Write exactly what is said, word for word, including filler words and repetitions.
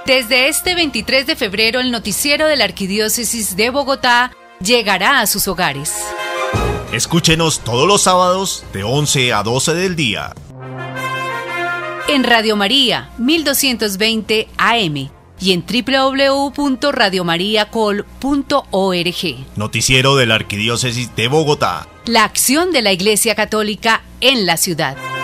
Desde este veintitrés de febrero, el noticiero de la Arquidiócesis de Bogotá llegará a sus hogares. Escúchenos todos los sábados de once a doce del día. En Radio María, mil doscientos veinte A M y en doble u doble u doble u punto radio maría col punto org. Noticiero de la Arquidiócesis de Bogotá. La acción de la Iglesia Católica en la ciudad.